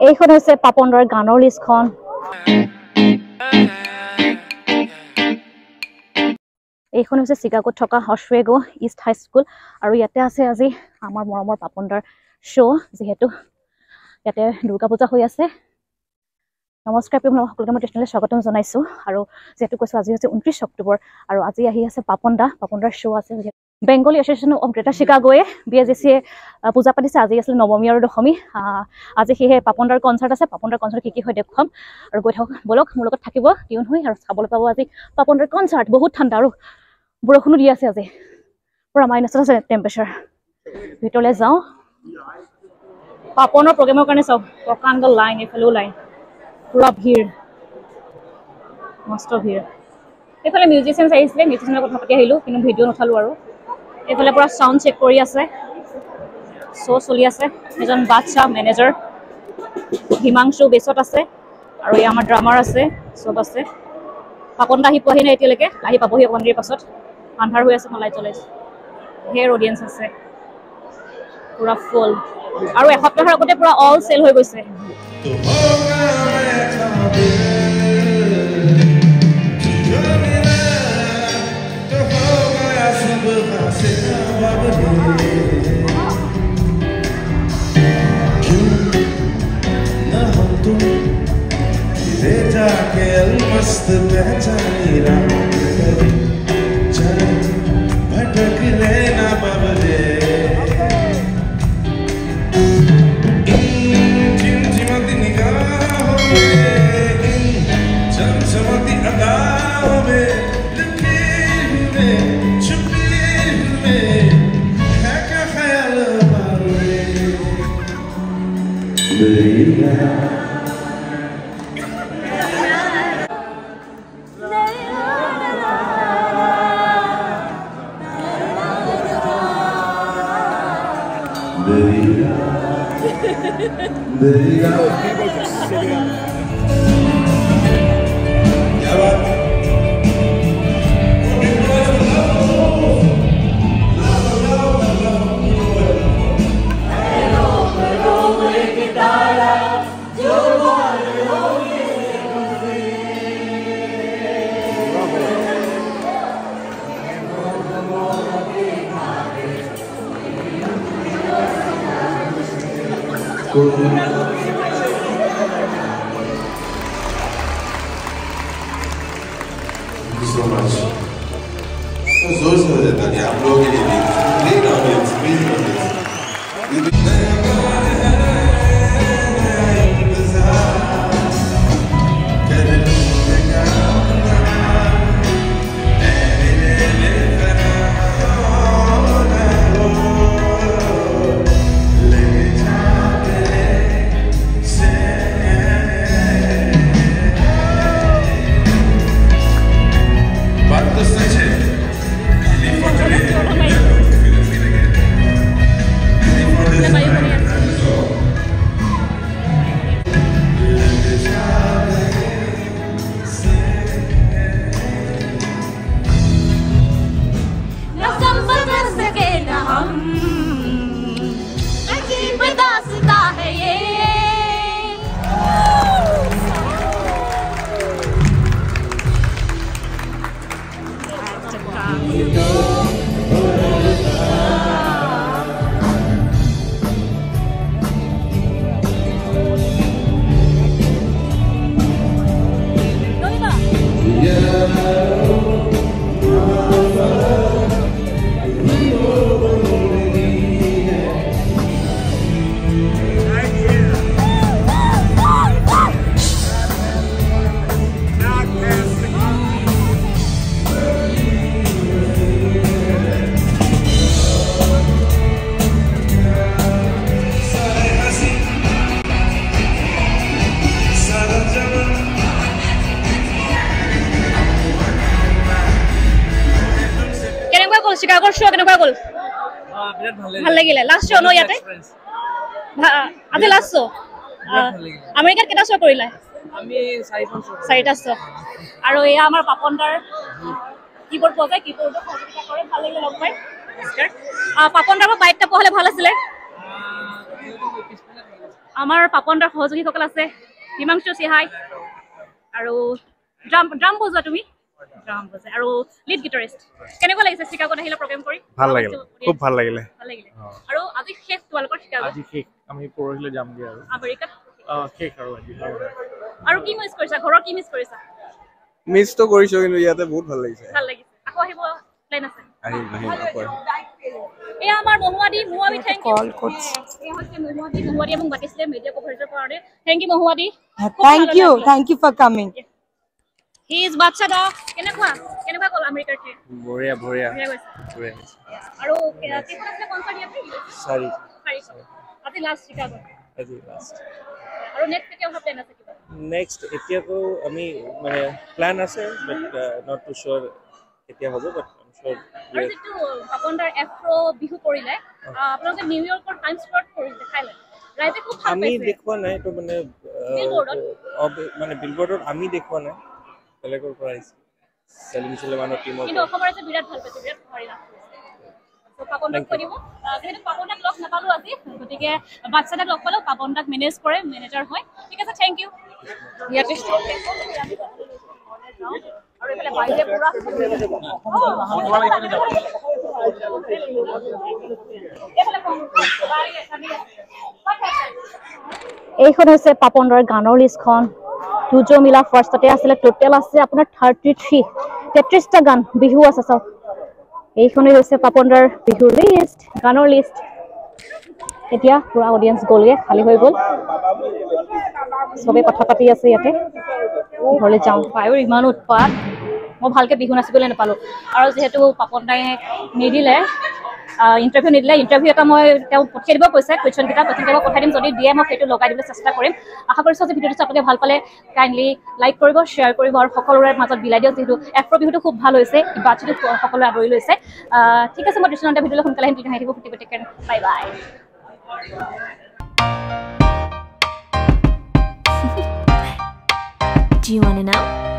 এইখন হৈছে পাপনদাৰ গানৰ লিষ্টখন এইখন হৈছে চিকাগোত থকা অশ্বেগো ইষ্ট হাই স্কুল আৰু ইয়াতে আছে আজি আমাৰ মৰমৰ পাপনদাৰ শ্ব' যিহেতু ইয়াতে দুৰ্গা পূজা হৈ আছে নমস্কাৰ প্ৰিয় সকলোকে মই টেচনেলে স্বাগতম জনাইছোঁ আৰু যেহেতু কৈছোঁ আজি হৈছে 29 অক্টোবৰ আৰু আজি আহি আছে পাপনদাৰ শ্ব' আছে বেংগলী এছ'চিয়েশ্যন অফ গ্ৰেটাৰ চিকাগোয়ে BSGCয়ে পূজা পাতিছে আজি আছিল নৱমী আৰু দশমী আজি সেয়ে পাপনদাৰ কনচাৰ্ট আছে পাপনদাৰ কনচাৰ্ট কি হয় দেখুৱাম আৰু গৈ থাকক বলক মোৰ লগত থাকিব টিউন হৈ আৰু চাবলৈ পাব আজি পাপনদাৰ কনচাৰ্ট বহুত ঠাণ্ডা আৰু বৰষুণো দি আছে আজি পুৰা মাইনাছত আছে টেম্পাৰেচাৰ ভিতৰলৈ যাওঁ পাপনৰ প্ৰগ্ৰেমৰ কাৰণে চাওক প্ৰকাণ্ড লাইন এইফালেও লাইন পুৰা ভিৰ মস্ত ভিৰ এইফালে মিউজিচিয়ানছ আহিছিলে মিউজিচিয়ানৰ কথা পাতি আহিলোঁ কিন্তু ভিডিঅ' নুঠালোঁ আৰু এইফালে পুৰা চাউণ্ড চেক কৰি আছে শ্ব' চলি আছে এজন বাদশাহ মেনেজাৰ হিমাংশু বেছত আছে আৰু এই আমাৰ ড্ৰামাৰ আছে চব আছে পাপনদা আহি পোৱাহি নাই এতিয়ালৈকে আহি পাবহি অকণমান দেৰি পাছত আন্ধাৰ হৈ আছে মই লাইট জ্বলাইছোঁ ধেৰ অডিয়েঞ্চ আছে পুৰা ফুল আৰু এসপ্তাহৰ আগতে পুৰা অল চেল হৈ গৈছে मस्त पहचानी राम करी चल भटक लेना बबले चिमचिमती निगाहों में चमचमती अदाओं में लुके हुए छुपे हुए है क्या ख्याल मारे दरिया so much. So जोर से हो जाता है आप लोगों के लिए great audience, amazing audience. চিকাগোৰ শ্ব' কেনেকুৱা গ'ল ভাল লাগিলে লাষ্ট শ্ব' ন ইয়াতে আজি লাষ্ট শ্ব' আমেৰিকাত কেইটা শ্ব' কৰিলা আমি চাৰিটা শ্ব' আৰু এয়া আমাৰ পাপনদাৰ কিবৰ্ড বজাই কিবৰ্ডত সহযোগিতা কৰে ভাল লাগিলে লগ পাই পাপনদাৰ বাইকটা পোৱা হ'লে ভাল আছিলে আমাৰ পাপনদাৰ সহযোগীসকল আছে হিমাংশু সিহাই আৰু ড্ৰাম বজোৱা তুমি ড্ৰাম বজা আৰু লিড গিটাৰিষ্ট কেনেকুৱা লাগিছে চিকাগোত আহিলে প্ৰগ্ৰেম কৰি ভাল লাগিল খুব ভাল লাগিলে আৰু আজি শেষ তোমালোকৰ চিকাগো আজি শেষ আমি পৰহিলে যামগে আৰু আমেৰিকাত শেষ আৰু আজি আৰু কি মিছ কৰিছা ঘৰৰ কি মিছ কৰিছা মিছটো কৰিছো কিন্তু ইয়াতে বহুত ভাল লাগিছে আকৌ আহিব প্লেন আছে আহিম আকৌ এয়া আমাৰ মহুৱাদি থ্যাংক ইউ কল কোচ এয়া হৈছে মহুৱাদি এবং বাকিছিলে মিডিয়া কভাৰেজৰ কাৰণে থ্যাংক ইউ মহুৱাদি thank you for coming he is বাচ্চা দা কেনেকুৱা কল আমেৰিকাৰ ট্ৰিপ বঢ়িয়া আৰু কেতিয়া আছে কনসাৰ্ট ইয়াতে 4 আজি লাষ্ট চিকাগো আৰু নেক্সট কেতিয়া অহা প্লেন আছে কিবা নেক্সট এতিয়াতো আমি মানে প্ল্যান আছে বাট নট টু শিওর কেতিয়া হ'ব বাট আই এম শিওর আৰু যেটো পাপনদাৰ এফ্ৰো বিহু কৰিলে আপোনালোকে নিউয়ৰ্কৰ টাইম স্পট কৰিলে খাইলে ৰাইজে খুব ভাল পাইছে আমি দেখুৱা নাই তো মানে বিলবোৰ্ডত আমি দেখুৱা নাই বেলেগৰ পৰা আহিছে সেলিমানৰ টিমৰ কিন্তু অসমৰ যে বিৰাট ভাল পাইছে বিৰাট ভাৰি লাগিছে তো পাপনদাক কৈ দিব যেহেতু পাপনদাক লগ নাপালো আজি গতিকে বাচ্চাদাক লগ পালো পাপনদাক মেনেজ কৰে মেনেজাৰ হয় ঠিক আছে থ্যাংক ইউ ইয়াতে আৰু এফালে বাইরে পুরা এইখন হৈছে পাপনদাৰ গানৰ লিষ্টখন দুজো মিলা ফাৰ্ষ্টতে আছিলে টোটেল আছে আপোনাৰ 33টা গান বিহু আছে সব এইখনেই হৈছে পাপনদাৰ বিহুৰ লিষ্ট গানৰ লিষ্ট এতিয়া পুৰা অডিয়েন্স গ'লগে খালি হৈ গ'ল সবে কথা পাতি আছে ইয়াতে ঘৰলৈ যাওঁ পায়ো ইমান উৎপাত মই ভালকে বিহু নাচিবলৈ নাপালো আৰু যেহেতু পাপনদাই নিদিলে ইন্টাৰভিউ এটা মই তেওঁ পঠিয়াই দিব কৈছে কুৱেশ্যন কেইটা পঠাই দিম যদি দিয়ে মই সেইটো লগাই দিবলৈ চেষ্টা কৰিম আশা কৰিছোঁ যে ভিডিঅ'টো আপোনালোকে ভাল পালে কাইণ্ডলি লাইক কৰিব শ্বেয়াৰ কৰিব আৰু সকলোৰে মাজত বিলাই দিয়ক যিহেতু এফ্ৰ বিহুটো খুব ভাল হৈছে বাচ্চাটো সকলোৱে আদৰি লৈছে ঠিক আছে মই দৃশ্যনন্দা ভিডিঅ'লৈ সোনকালে আহিম তেতিয়া আহিব ফুটি টেক bye bye Do you want to know?